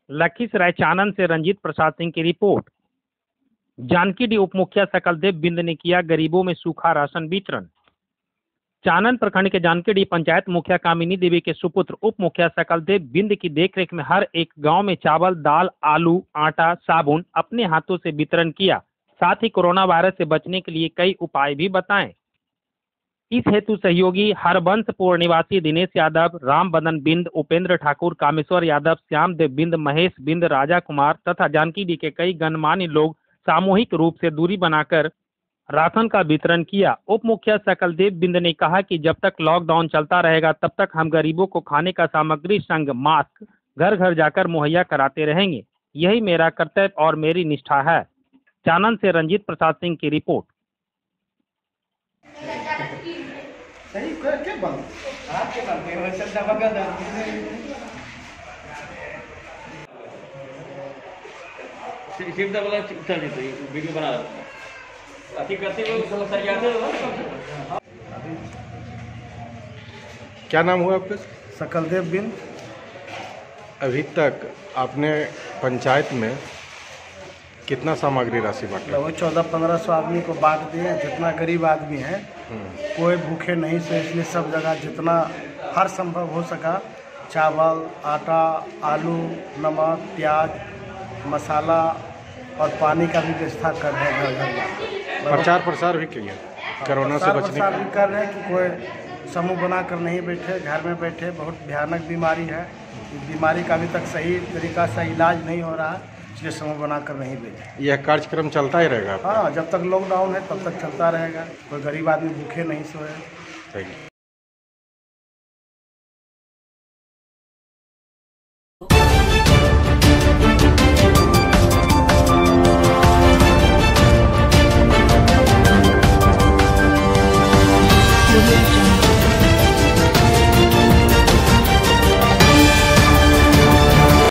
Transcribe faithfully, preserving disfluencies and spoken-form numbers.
लखीसराय चानन से रंजीत प्रसाद सिंह की रिपोर्ट। जानकीडीह उप मुखिया सकलदेव बिंद ने किया गरीबों में सूखा राशन वितरण। चानन प्रखंड के जानकीडीह पंचायत मुखिया कामिनी देवी के सुपुत्र उप मुखिया सकलदेव बिंद की देखरेख में हर एक गांव में चावल, दाल, आलू, आटा, साबुन अपने हाथों से वितरण किया। साथ ही कोरोना वायरस से बचने के लिए कई उपाय भी बताएं। इस हेतु सहयोगी हरबंसपुर निवासी दिनेश यादव, राम बदन बिंद, उपेंद्र ठाकुर, कामेश्वर यादव, श्याम देव बिंद, महेश बिंद, राजा कुमार तथा जानकीडीह के कई गणमान्य लोग सामूहिक रूप से दूरी बनाकर राशन का वितरण किया। उप मुखिया सकलदेव बिंद ने कहा कि जब तक लॉकडाउन चलता रहेगा तब तक हम गरीबों को खाने का सामग्री संग मास्क घर घर जाकर मुहैया कराते रहेंगे। यही मेरा कर्तव्य और मेरी निष्ठा है। चानन से रंजीत प्रसाद सिंह की रिपोर्ट। सही कर के बंद आपके बंद है वैसे दबा का सिर्फ दबा चल रही थी वीडियो बना रहा अति करते हुए सब सर जाते हो। क्या नाम हुआ आपका? सकलदेव बिंद। अभी तक आपने पंचायत में कितना सामग्री राशि बांटा? वो चौदह पंद्रह सौ आदमी को बांट दिए। जितना गरीब आदमी है कोई भूखे नहीं से, इसलिए सब जगह जितना हर संभव हो सका चावल, आटा, आलू, नमक, प्याज, मसाला और पानी का भी व्यवस्था कर रहे हैं घर घर। प्रचार प्रसार भी किया कोरोना से बचने प्रसार भी कर रहे हैं कि कोई समूह बनाकर नहीं बैठे, घर में बैठे। बहुत भयानक बीमारी है, बीमारी का अभी तक सही तरीका से इलाज नहीं हो रहा है, इसलिए समूह बनाकर नहीं बैठे। यह कार्यक्रम चलता ही रहेगा? हाँ, जब तक लॉकडाउन है तब तक चलता रहेगा। कोई गरीब आदमी भूखे नहीं सोए। सही।